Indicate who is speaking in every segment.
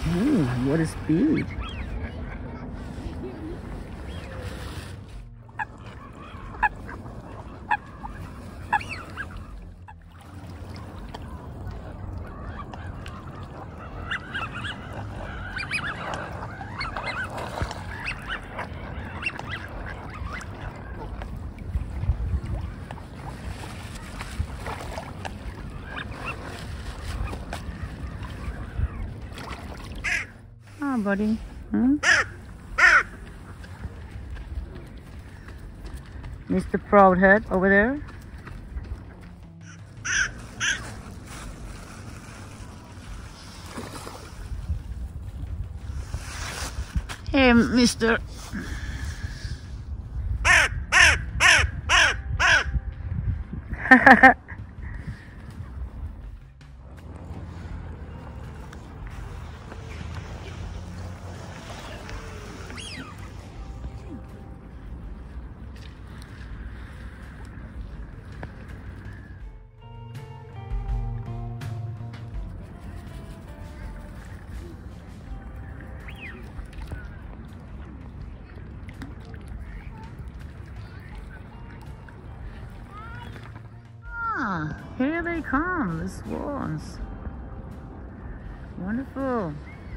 Speaker 1: Ooh, what a speed. Oh, buddy. Hmm? Mr. Proudhead over there. Hey, Mr. Ah, here they come, the swans. Wonderful.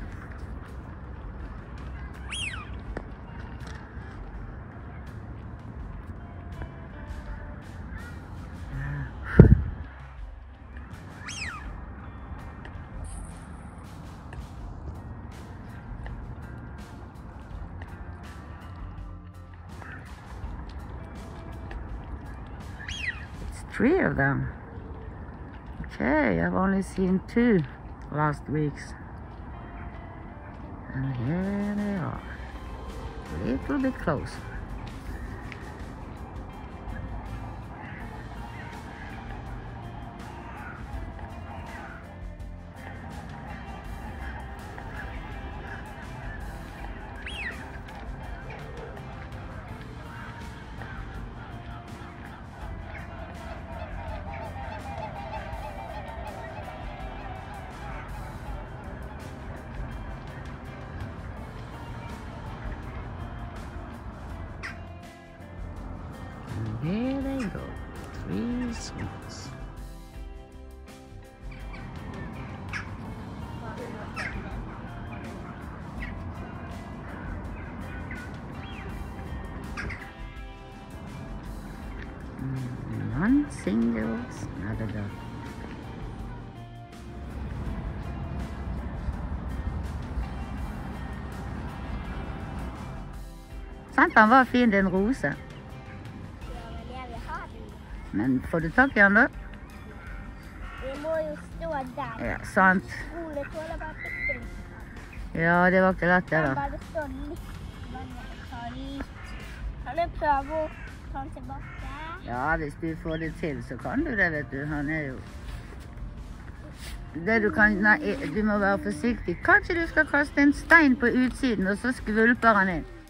Speaker 1: It's 3 of them. Okay, I've only seen 2 last weeks. And here they are. A little bit closer. Here they go, 3 swans. One single snather duck. Sant, han var fin, den rose. Men får du tak i den da?
Speaker 2: Vi må jo stå der.
Speaker 1: Ja, sant.
Speaker 2: Ole tåler bare bitte litt.
Speaker 1: Ja, det var ikke lett det
Speaker 2: Han
Speaker 1: da.
Speaker 2: bare står litt. Kan du prøve å ta den tilbake?
Speaker 1: Ja, hvis du får det til, så kan du det, vet du. Han er jo... Det du kan... Nei, du må være forsiktig. Kanskje du skal kaste en stein på utsiden, og så skvulper han inn.